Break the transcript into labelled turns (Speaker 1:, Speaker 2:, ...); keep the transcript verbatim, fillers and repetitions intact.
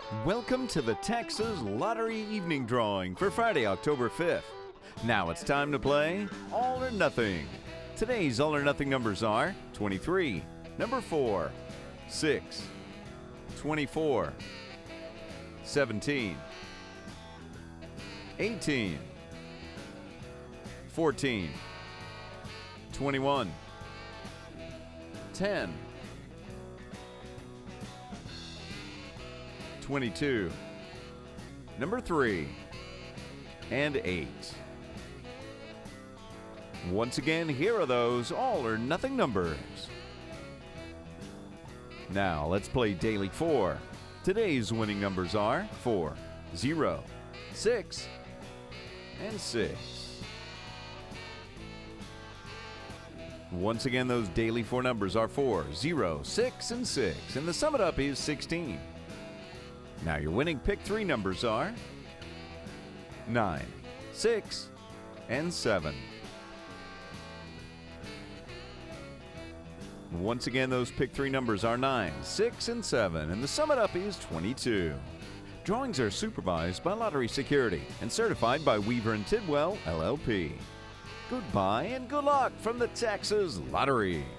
Speaker 1: Welcome to the Texas Lottery Evening Drawing for Friday, October fifth. Now it's time to play All or Nothing. Today's All or Nothing numbers are twenty-three, number four, six, twenty-four, seventeen, eighteen, fourteen, twenty-one, ten, twenty-two, number three, and eight. Once again, here are those all or nothing numbers. Now let's play Daily four. Today's winning numbers are four, zero, six, and six. Once again, those Daily four numbers are four, zero, six, and six, and the sum it up is sixteen. Now your winning pick three numbers are nine, six, and seven. Once again, those pick three numbers are nine, six, and seven, and the sum it up is twenty-two. Drawings are supervised by Lottery Security and certified by Weaver and Tidwell, L L P. Goodbye and good luck from the Texas Lottery.